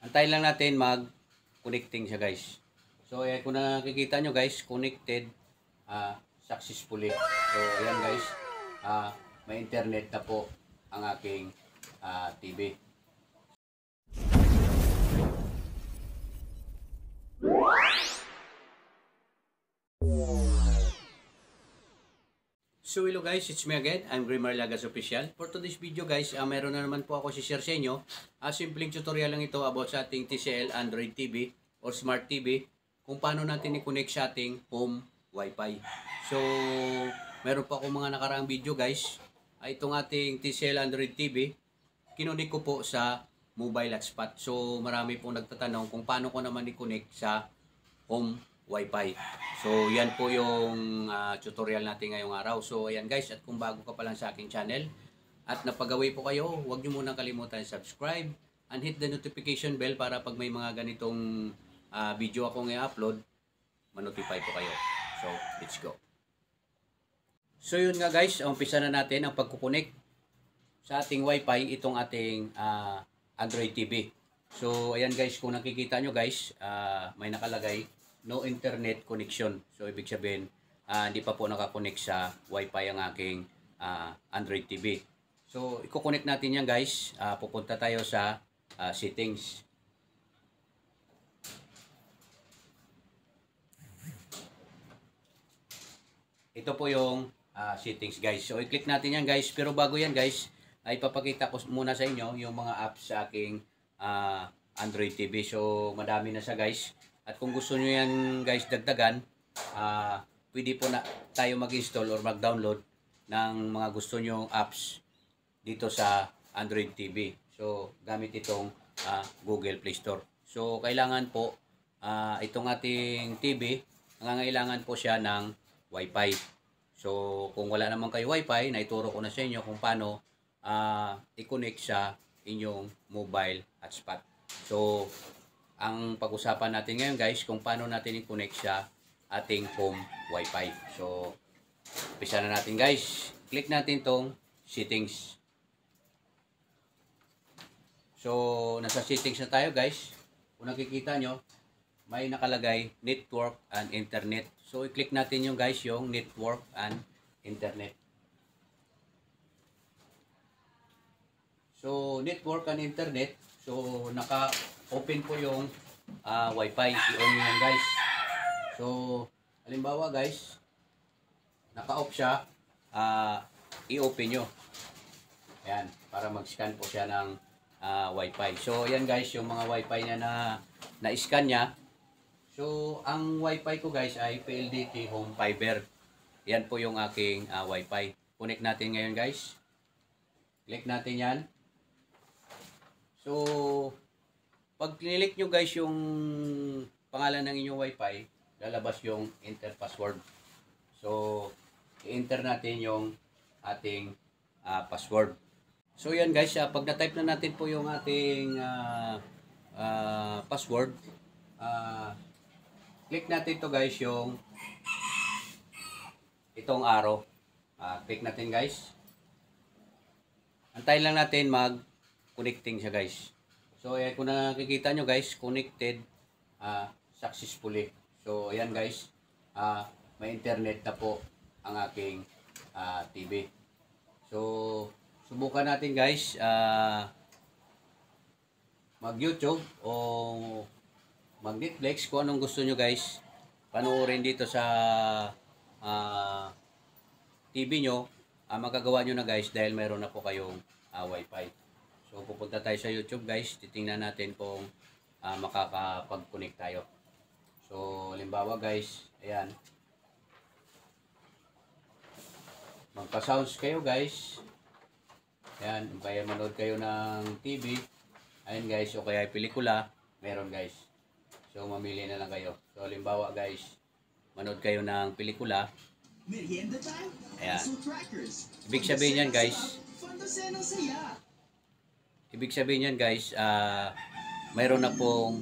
Antayin lang natin mag-connecting siya guys. So ayan, kung nakikita nyo guys, connected successfully. So ayan guys, may internet na po ang aking TV. So hello guys, it's me again. I'm Grimar Lagas Official. For today's video guys, meron na naman po ako si-share sa inyo. Simpleng tutorial lang ito about sa ating TCL Android TV or Smart TV kung paano natin i-connect sa ating home Wi-Fi. So, meron pa ako mga nakaraang video guys. Itong ating TCL Android TV, kinunik ko po sa mobile hotspot. So, marami pong nagtatanong kung paano ko naman i-connect sa home Wi-Fi. So, yan po yung tutorial natin ngayong araw. So, ayan guys, at kung bago ka pa lang sa aking channel at napagawi po kayo, huwag nyo munang kalimutan subscribe and hit the notification bell para pag may mga ganitong video akong i-upload, ma-notify po kayo. So, let's go. So, yun nga guys, umpisa na natin ang pagkukunik sa ating Wi-Fi, itong ating Android TV. So, ayan guys, kung nakikita nyo guys, may nakalagay no internet connection. So, ibig sabihin, hindi pa po nakakonect sa Wi-Fi ang aking Android TV. So, i-connect natin yan guys. Pupunta tayo sa settings. Ito po yung settings guys. So, i-click natin yan guys. Pero bago yan guys, ay ipapakita ko muna sa inyo yung mga apps sa aking Android TV. So, madami na siya guys. At kung gusto nyo yan guys dagdagan, pwede po na tayo mag-install or mag-download ng mga gusto nyo apps dito sa Android TV. So, gamit itong Google Play Store. So, kailangan po itong ating TV, nangangailangan po siya ng Wi-Fi. So, kung wala naman kayo Wi-Fi, naituro ko na sa inyo kung paano i-connect sa inyong mobile hotspot. So, ang pag-usapan natin ngayon guys, kung paano natin i-connect sa ating home Wi-Fi. So, umpisa na natin guys. Click natin tong settings. So, nasa settings na tayo guys. Kung nakikita nyo, may nakalagay network and internet. So, i-click natin yung guys, yung network and internet. So, network and internet. So, naka-open po yung Wi-Fi. I-on nyo yan guys. So, halimbawa guys, naka-off siya, i-open nyo. Ayan, para mag-scan po siya ng Wi-Fi. So, ayan guys, yung mga Wi-Fi niya na-scan niya. So, ang Wi-Fi ko guys ay PLDT Home Fiber. Yan po yung aking Wi-Fi. Connect natin ngayon guys. Click natin yan. So, pag click nyo guys yung pangalan ng inyong Wi-Fi, lalabas yung enter password. So, i-enter natin yung ating password. So, yan guys, pag na-type na natin po yung ating password, click natin to guys yung itong arrow. Click natin guys. Antayin lang natin mag-connecting siya guys. So, ayan, kung nakikita nyo guys, connected successfully. So, ayan guys, may internet na po ang aking TV. So, subukan natin guys, mag-YouTube o mag-Netflix, kung anong gusto nyo guys, panoorin dito sa TV nyo, magagawa nyo na guys dahil meron na po kayong Wi-Fi. So, pupunta tayo sa YouTube guys. Titingnan natin kung makakapag-connect tayo. So, halimbawa guys, ayan. Magpa-sounds kayo guys. Ayan, kaya manood kayo ng TV. Ayan guys, o kaya pelikula, meron guys. So, mamili na lang kayo. So, halimbawa guys, manood kayo ng pelikula. Ayan. Ibig sabihin yan guys, mayroon na pong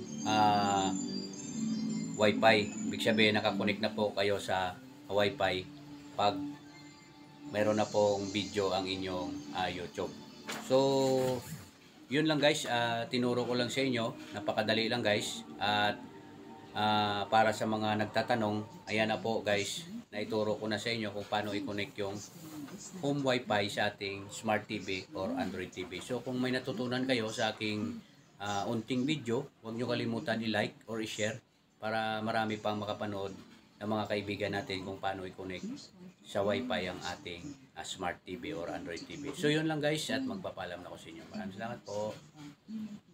Wi-Fi. Ibig sabihin, nakakonect na po kayo sa Wi-Fi pag mayroon na pong video ang inyong YouTube. So, yun lang guys, tinuro ko lang sa inyo, napakadali lang guys. At para sa mga nagtatanong, ayan na po guys, naituro ko na sa inyo kung paano i-connect yung home wifi sa ating smart TV or Android TV. So kung may natutunan kayo sa aking unting video, huwag nyo kalimutan i-like or i-share para marami pang makapanood ng mga kaibigan natin kung paano i-connect sa wifi ang ating smart TV or Android TV. So yun lang guys, at magpapalam na ko sa inyo. Maraming salamat po.